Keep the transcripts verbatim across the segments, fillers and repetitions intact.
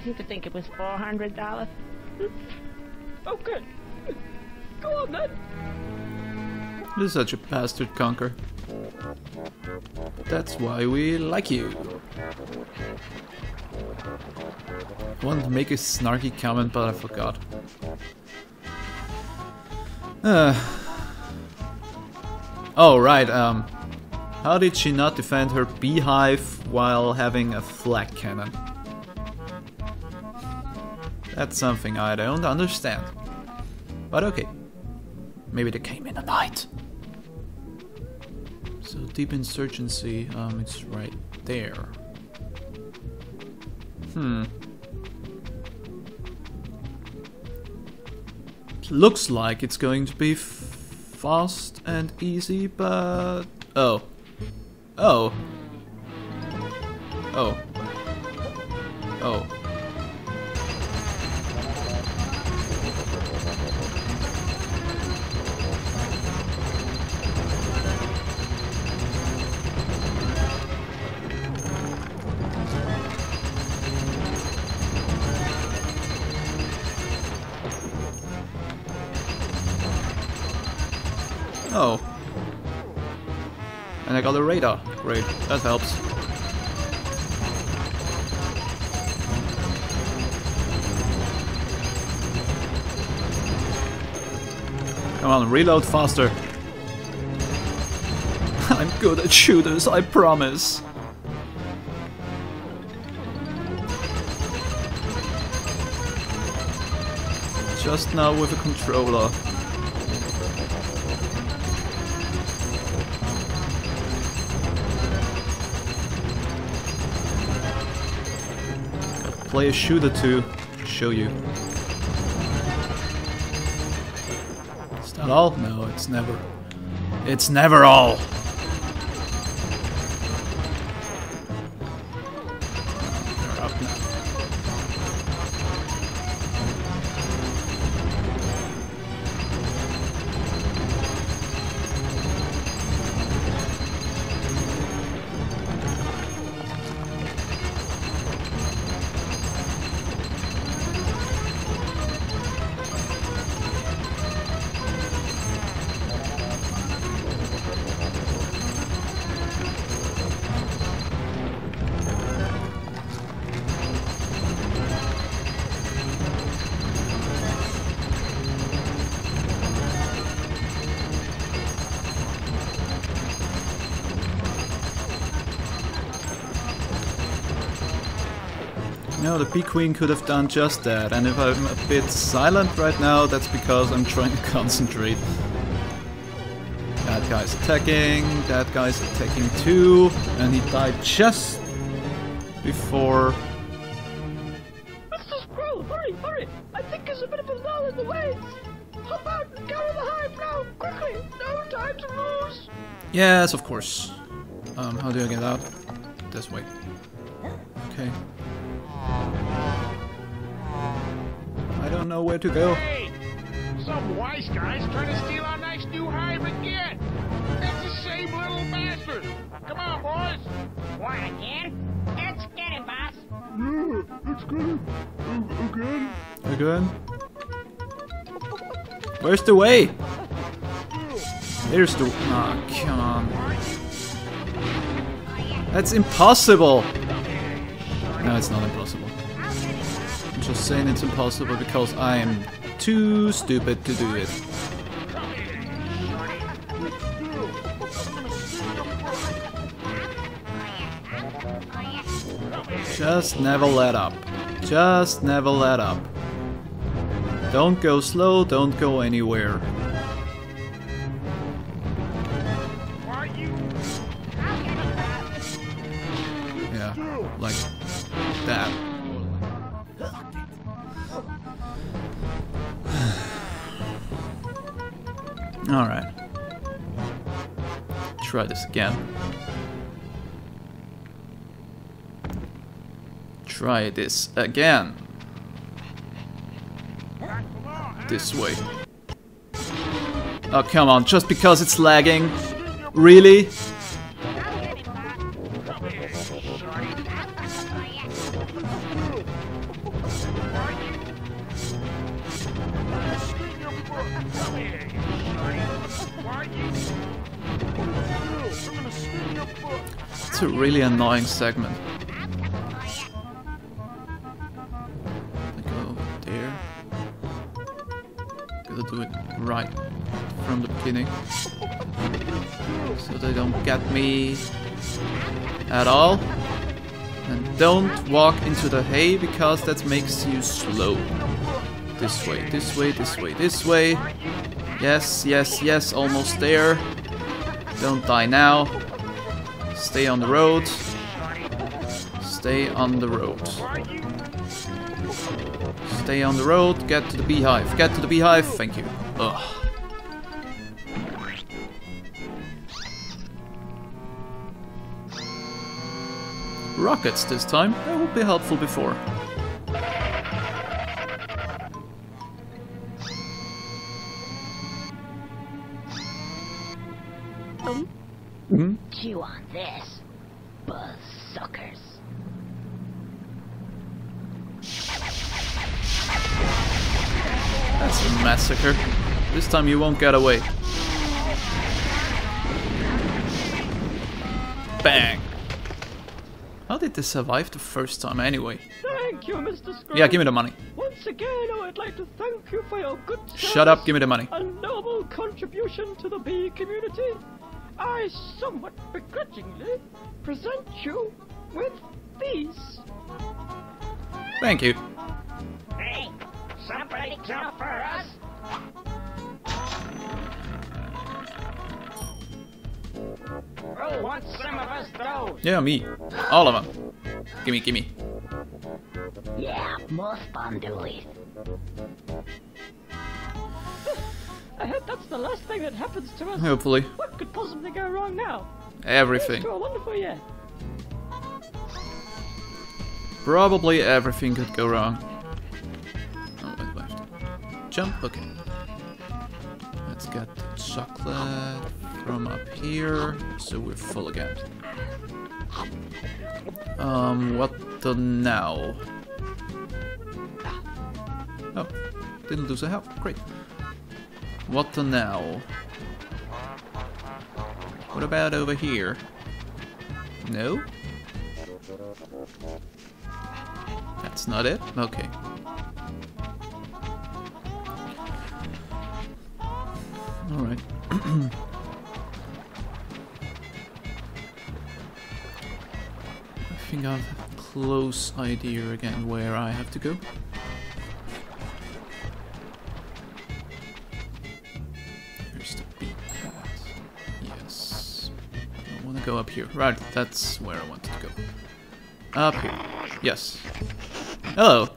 seem to think it was four hundred dollars. Okay. Go on then. You're such a bastard, Conker. That's why we like you. I wanted to make a snarky comment, but I forgot. Uh. Oh, right, um... how did she not defend her beehive while having a flak cannon? That's something I don't understand. But okay. Maybe they came in the night. So deep insurgency, um, it's right there. Hmm. Looks like it's going to be f fast and easy, but... Oh. Oh. Oh. Oh. Oh. And I got a radar. Great, that helps. Come on, reload faster. I'm good at shooters, I promise. Just now with a controller. Play a shooter to show you. Is that all? No, it's never. It's never all. They're up now. No, the P-Queen could have done just that, and if I'm a bit silent right now, that's because I'm trying to concentrate. That guy's attacking, that guy's attacking too, and he died just before... Mister Scroll, hurry, hurry! I think there's a bit of a lull in the waves! Hop out and carry the hive now, quickly! No time to lose! Yes, of course. Um, how do I get out? This way. Okay. I don't know where to go. Hey! Some wise guy's trying to steal our nice new hive again! It's the same little bastard! Come on, boys! What, again? Let's get it, boss. Yeah, let's get it. Uh, again? Again? Where's the way? There's the... Aw, oh, come on. That's impossible! No, it's not impossible. I'm just saying it's impossible because I am too stupid to do it. Just never let up. Just never let up. Don't go slow, don't go anywhere. Yeah, like that. Alright. Try this again. Try this again. This way. Oh, come on, just because it's lagging? Really? It's a really annoying segment. I go over there. Gotta do it right from the beginning, so they don't get me at all. And don't walk into the hay, because that makes you slow. This way, this way, this way, this way. Yes, yes, yes, almost there. Don't die now. Stay on the road. Stay on the road. Stay on the road. Get to the beehive. Get to the beehive. Thank you. Ugh. Rockets this time. That would be helpful before. Mm-hmm. Chew on this, buzz suckers. That's a massacre. This time you won't get away. Bang! How did they survive the first time anyway? Thank you, Mister Scrooge. Yeah, give me the money. Once again, I would like to thank you for your good service. Shut up, give me the money. A noble contribution to the bee community. I somewhat begrudgingly present you with these. Thank you. Hey, somebody come for us? Who wants some of us those? Yeah, me. All of them. Gimme, gimme. Yeah, more spondoolies. I hope that's the last thing that happens to us. Hopefully. What could possibly go wrong now? Everything. Thanks to a wonderful year. Probably everything could go wrong. Oh, wait, left. Jump, okay. Let's get the chocolate from up here, so we're full again. Um, what the now? Oh, didn't lose a health. Great. What the now? What about over here? No? That's not it? Okay. Alright. I think I have a close idea again where I have to go. Here's the beat path. Yes. I want to go up here. Right, that's where I wanted to go. Up here. Yes. Hello.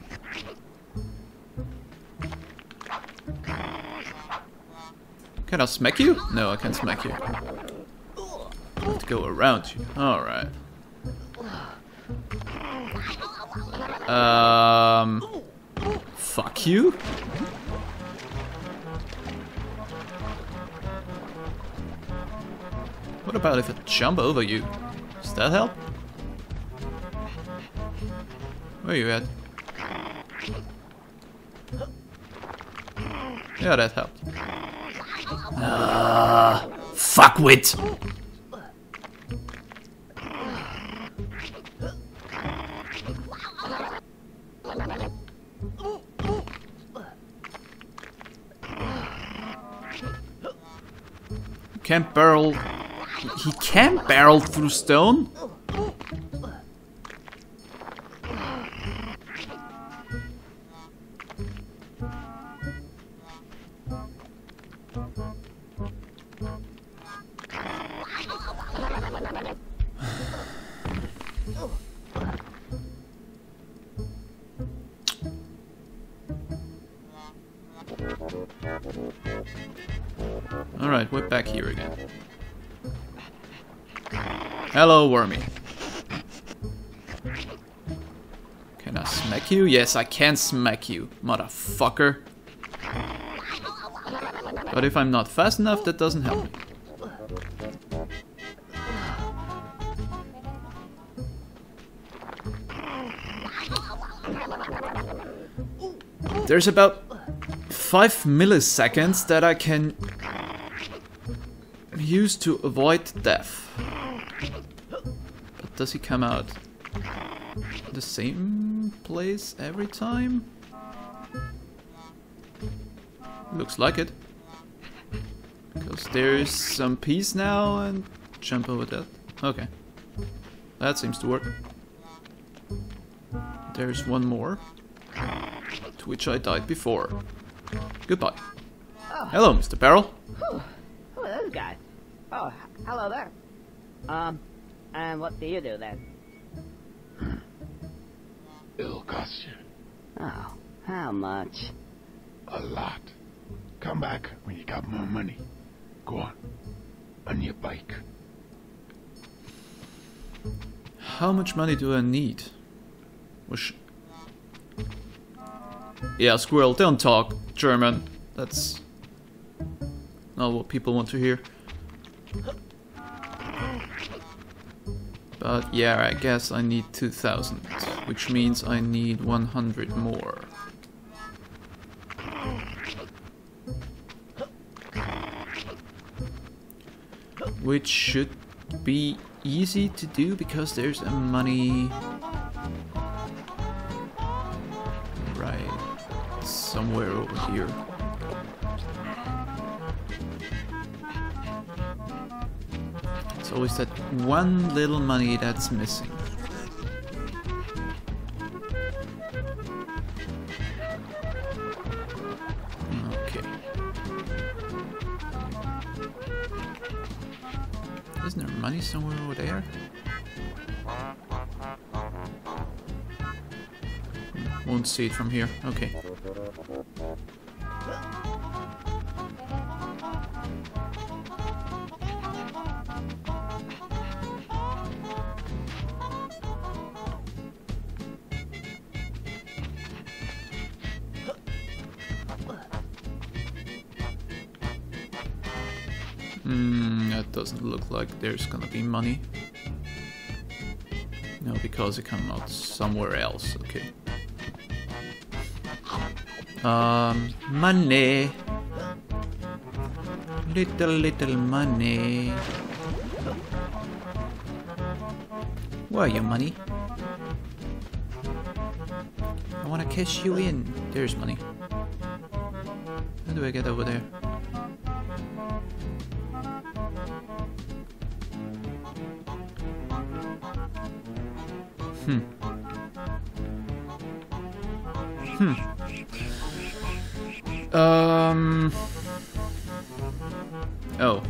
Can I smack you? No, I can't smack you. I have to go around you. Alright. Um... Fuck you? What about if I jump over you? Does that help? Where are you at? Yeah, that helped. Ah, fuckwit! Can't barrel. He can't barrel through stone? Alright, we're back here again. Hello, Wormy. Can I smack you? Yes, I can smack you, motherfucker. But if I'm not fast enough, that doesn't help me. There's about five milliseconds that I can used to avoid death. But does he come out the same place every time? Looks like it. Because there's some peace now and jump over that. Okay. That seems to work. There's one more. To which I died before. Goodbye. Oh. Hello, Mister Barrel. Whew. Who are those guys? Oh, h- hello there. Um, and what do you do then? It'll cost you Oh, how much? a lot. Come back when you got more money. Go on. On your bike. How much money do I need? Which... Yeah, squirrel, don't talk German. That's not what people want to hear. But yeah, I guess I need two thousand, which means I need one hundred more. Which should be easy to do because there's a money right somewhere over here. It's always that one little money that's missing. Okay. Isn't there money somewhere over there? Won't see it from here. Okay. Hmm, that doesn't look like there's gonna be money. No, because it come out somewhere else. Okay. Um, money. Little, little money. Where are you, money? I wanna cash you in. There's money. How do I get over there? Hmm. Hmm. Um. Oh.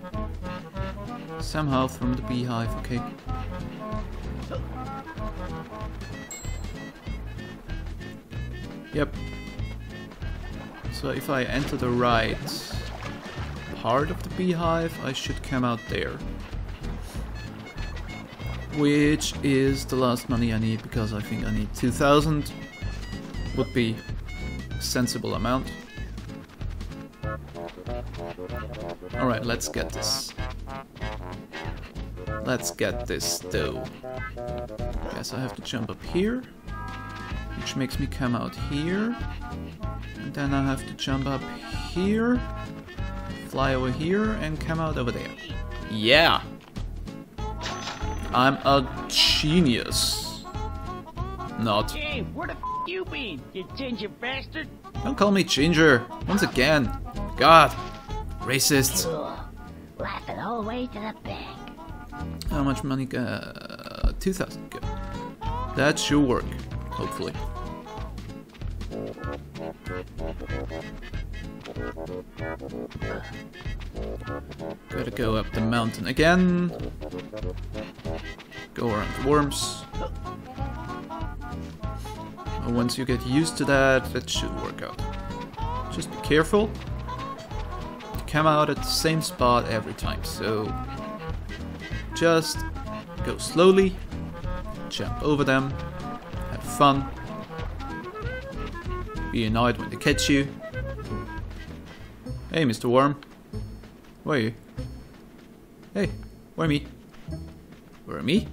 Somehow from the beehive, okay. Yep. So if I enter the right part of the beehive, I should come out there. Which is the last money I need, because I think I need two thousand. Would be a sensible amount. Alright, let's get this. Let's get this though. Guess I have to jump up here, which makes me come out here. And then I have to jump up here, fly over here, and come out over there. Yeah! I'm a genius. Not. Hey, where the f you been, you ginger bastard? Don't call me Ginger. Once again. God. Racists. Cool. Laughing all the way to the bank. How much money? Uh, two thousand. Good. That should work. Hopefully. Gotta go up the mountain again. Go around the worms. And once you get used to that, that should work out. Just be careful. You come out at the same spot every time, so just go slowly, jump over them, have fun, be annoyed when they catch you. Hey, Mister Worm. Where are you? Hey, where me? Where me?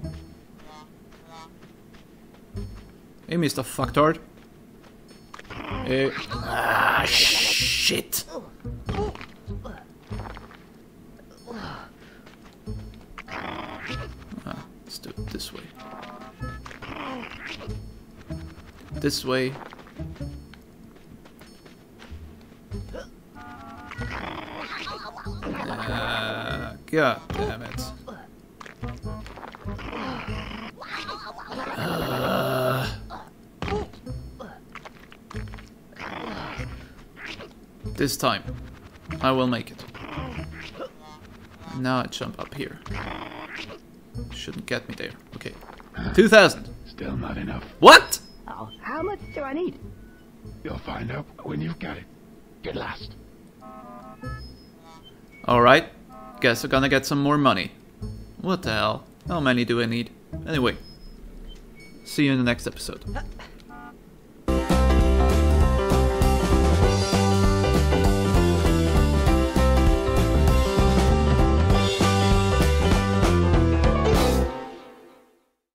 Hey, Mister Fucktard. Hey. Ah, shit. this way. Uh, God damn it. Uh, this time, I will make it. Now I jump up here. Shouldn't get me there. Okay. two thousand. Still not enough. What? Oh, how much do I need? You'll find out when you've got it. Get lost. Alright. Guess we're gonna get some more money. What the hell? How many do I need? Anyway. See you in the next episode.